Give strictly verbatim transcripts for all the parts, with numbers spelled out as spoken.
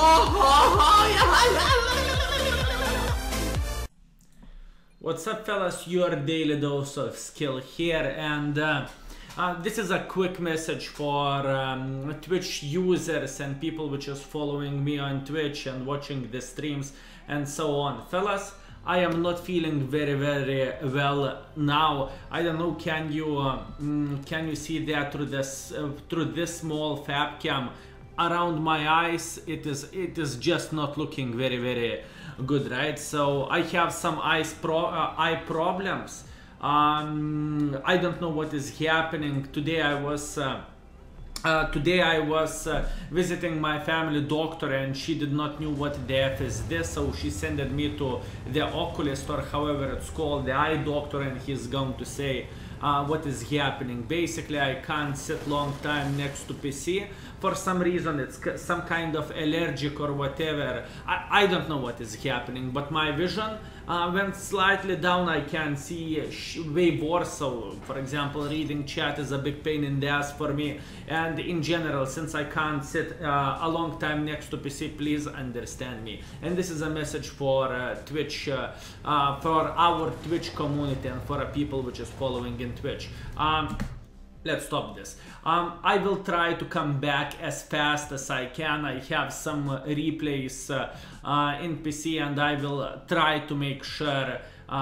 What's up, fellas? Your daily dose of skill here, and uh, uh, this is a quick message for um, Twitch users and people which is following me on Twitch and watching the streams and so on. Fellas, I am not feeling very very well now. I don't know, can you uh, mm, can you see that through this uh, through this small fab cam around my eyes? It is it is just not looking very very good, right? So I have some eyes pro uh, eye problems. um I don't know what is happening. Today I was uh, uh, today I was uh, visiting my family doctor, and she did not knew what the F is this, so she sent me to the oculist, or however it's called, the eye doctor, and he's going to say uh, what is happening. Basically, I can't sit long time next to P C for some reason. It's some kind of allergic or whatever. I, I don't know what is happening, but my vision uh, went slightly down. I can see way worse. So, for example, reading chat is a big pain in the ass for me. And in general, since I can't sit uh, a long time next to P C, please understand me. And this is a message for uh, Twitch, uh, uh, for our Twitch community, and for uh, people which is following in Twitch. Um, Let's stop this. Um, I will try to come back as fast as I can. I have some uh, replays uh, uh, in P C, and I will uh, try to make sure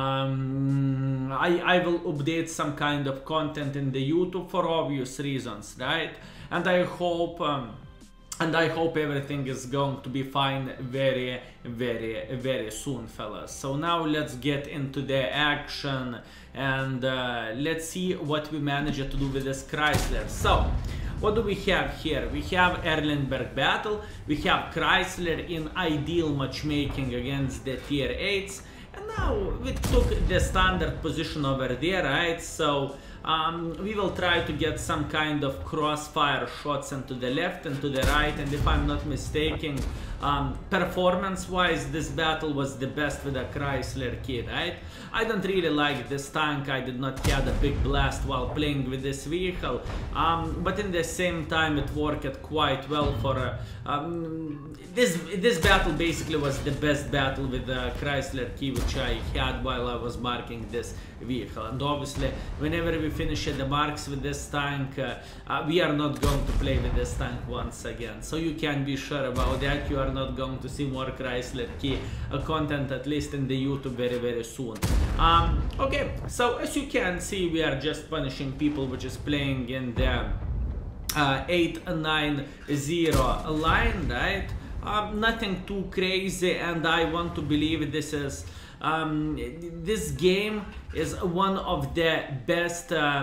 um, I, I will update some kind of content in the YouTube for obvious reasons, right? And I hope um, and I hope everything is going to be fine very very very soon, fellas. So now let's get into the action, and uh, let's see what we managed to do with this Chrysler. So what do we have here? We have Erlenberg battle, we have Chrysler in ideal matchmaking against the tier eights, and now we took the standard position over there, right? So Um, we will try to get some kind of crossfire shots into the left and to the right, and if I'm not mistaken, um, performance-wise, this battle was the best with a Chrysler K, right? I don't really like this tank. I did not have a big blast while playing with this vehicle, um, but in the same time it worked quite well for uh, um, this this battle. Basically was the best battle with the Chrysler K which I had while I was marking this vehicle. And obviously whenever we finish the marks with this tank, uh, uh, we are not going to play with this tank once again, so you can be sure about that. You are not going to see more Chrysler K uh, content, at least in the YouTube, very very soon. Um, okay, so as you can see, we are just punishing people which is playing in the uh, eight nine zero line, right? Um, nothing too crazy, and I want to believe this is Um, this game is one of the best um,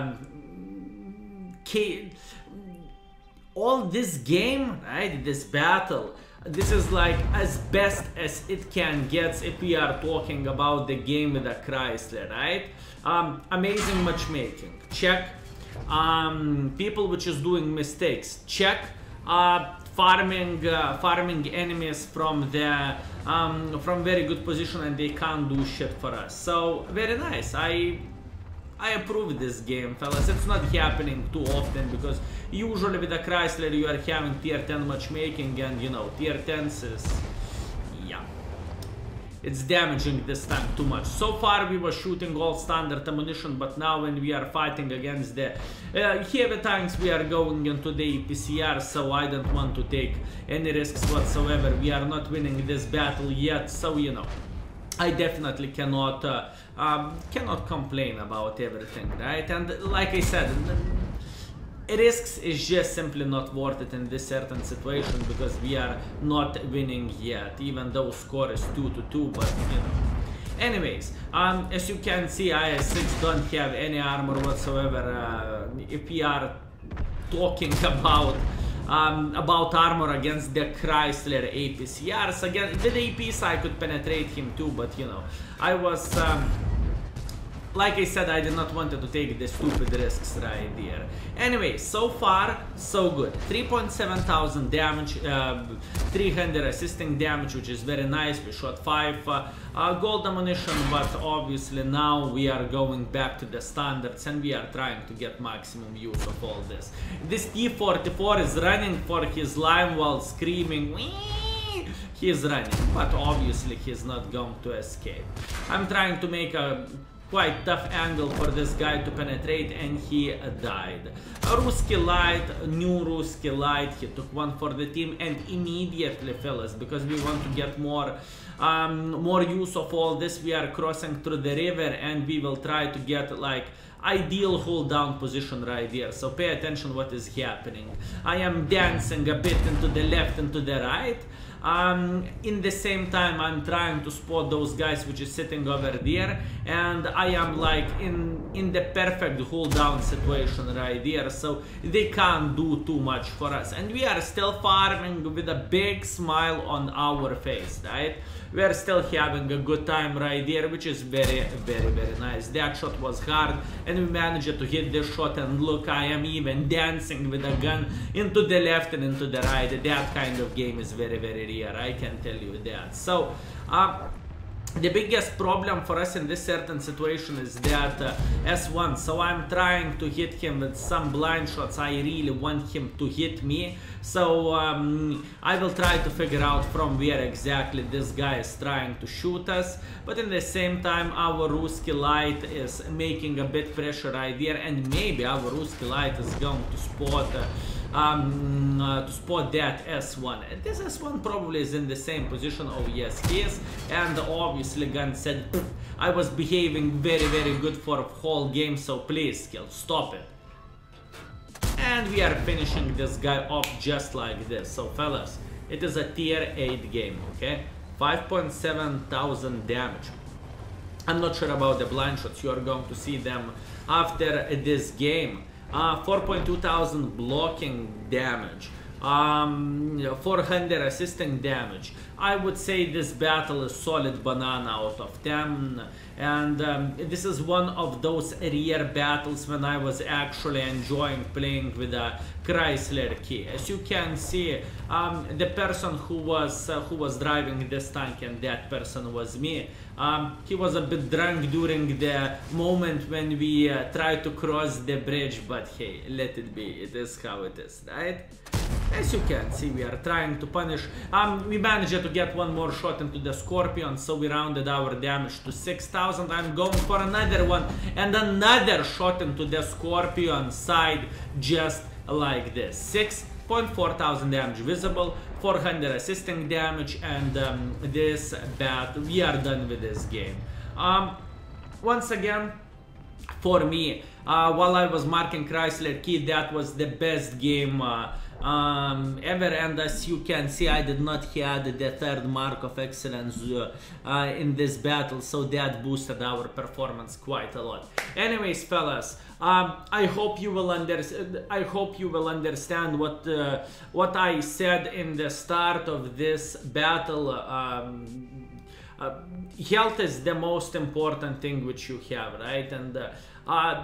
K all this game, right? This battle, this is like as best as it can get if we are talking about the game with a Chrysler, right? Um, amazing matchmaking, check. Um, people which is doing mistakes, check. Uh, farming uh, farming enemies from the um, from very good position, and they can't do shit for us. So very nice. I I approve this game, fellas. It's not happening too often, because usually with a Chrysler you are having tier ten matchmaking, and you know, tier tens is, yeah, it's damaging this tank too much. So far we were shooting all standard ammunition, but now when we are fighting against the uh, heavy tanks, we are going into the A P C R, so I don't want to take any risks whatsoever. We are not winning this battle yet, so you know, I definitely cannot uh, um, cannot complain about everything, right? And like I said, risks is just simply not worth it in this certain situation, because we are not winning yet, even though score is two to two, but you know. Anyways, um, as you can see, I S six don't have any armor whatsoever. Uh, if we are talking about um, about armor against the Chrysler A P C Rs, again, with the A Ps I could penetrate him too, but you know, I was um, like I said, I did not want to take the stupid risks right there. Anyway, so far so good. three point seven thousand damage, uh, three hundred assisting damage, which is very nice. We shot five uh, uh, gold ammunition, but obviously now we are going back to the standards, and we are trying to get maximum use of all this. This T forty-four is running for his life while screaming, "Wee!" me, he's running, but obviously he's not going to escape. I'm trying to make a quite tough angle for this guy to penetrate, and he uh, died. A Ruski Light, new Ruski Light, he took one for the team, and immediately, fellas, because we want to get more um, more use of all this, we are crossing through the river, and we will try to get like ideal hold down position right here. So pay attention what is happening. I am dancing a bit into the left and to the right. Um, in the same time, I'm trying to spot those guys which is sitting over there, and I am like in in the perfect hold down situation right there, so they can't do too much for us, and we are still farming with a big smile on our face, right? We are still having a good time right there, which is very very very nice. That shot was hard, and we managed to hit this shot, and look, I am even dancing with a gun into the left and into the right. That kind of game is very very rare, I can tell you that. So uh, the biggest problem for us in this certain situation is that uh, S one, so I'm trying to hit him with some blind shots. I really want him to hit me, so um, I will try to figure out from where exactly this guy is trying to shoot us, but in the same time our Ruski Light is making a bit pressure right there, and maybe our Ruski Light is going to spot uh, Um, uh, to spot that S one. And this S one probably is in the same position. Oh yes, he is. And obviously Gun said, I was behaving very very good for a whole game, so please Skill, stop it. And we are finishing this guy off just like this. So fellas, it is a tier eight game, okay? five point seven thousand damage. I'm not sure about the blind shots, you are going to see them after this game. Uh, four point two thousand blocking damage, um, four hundred assisting damage. I would say this battle is solid banana out of ten, and um, this is one of those rare battles when I was actually enjoying playing with a Chrysler K. As you can see, um, the person who was uh, who was driving this tank, and that person was me. Um, he was a bit drunk during the moment when we uh, tried to cross the bridge, but hey, let it be. It is how it is, right? As you can see, we are trying to punish. Um, we managed to get one more shot into the Scorpion, so we rounded our damage to six thousand. I'm going for another one, and another shot into the Scorpion side, just like this. six point four thousand damage visible, four hundred assisting damage, and um, this battle, we are done with this game. Um, once again, for me, uh, while I was marking Chrysler K, that was the best game uh, um, ever, and as you can see, I did not have the third mark of excellence uh, uh, in this battle, so that boosted our performance quite a lot. Anyways, fellas, um, I hope you will understand. I hope you will understand what uh, what I said in the start of this battle. Um, uh, health is the most important thing which you have, right? And uh, uh,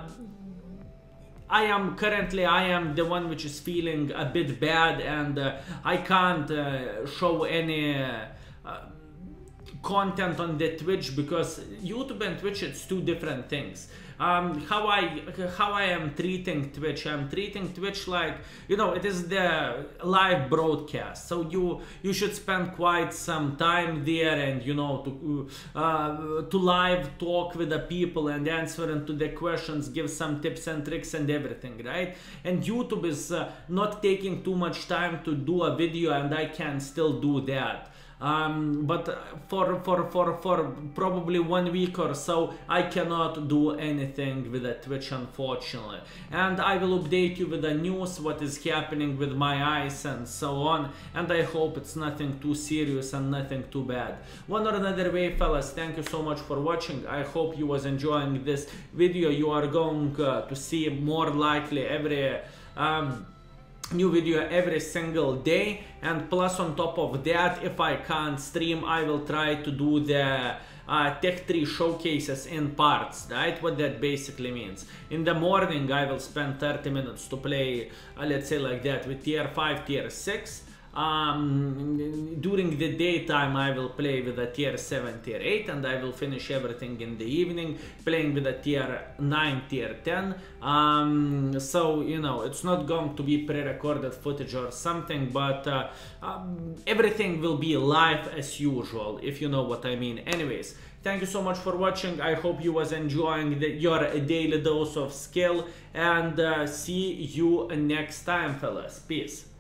I am currently, I am the one which is feeling a bit bad, and uh, I can't uh, show any uh, content on the Twitch, because YouTube and Twitch, it's two different things. Um, how I how I am treating Twitch, I'm treating Twitch like, you know, it is the live broadcast, so you you should spend quite some time there, and you know, to uh, to live talk with the people and answer into the questions, give some tips and tricks and everything, right? And YouTube is uh, not taking too much time to do a video, and I can still do that. Um, but for, for, for, for probably one week or so, I cannot do anything with the Twitch, unfortunately. And I will update you with the news, what is happening with my eyes and so on. And I hope it's nothing too serious and nothing too bad. One or another way, fellas, thank you so much for watching. I hope you was enjoying this video. You are going uh, to see more likely every... Um, new video every single day, and plus on top of that, if I can't stream, I will try to do the uh, Tech three showcases in parts, right? What that basically means. In the morning, I will spend thirty minutes to play, uh, let's say like that, with tier five, tier six. Um, during the daytime I will play with a tier seven, tier eight, and I will finish everything in the evening playing with a tier nine, tier ten. Um, so you know, it's not going to be pre-recorded footage or something, but uh, um, everything will be live as usual, if you know what I mean. Anyways, thank you so much for watching. I hope you was enjoying the, your daily dose of skill, and uh, see you next time, fellas. Peace.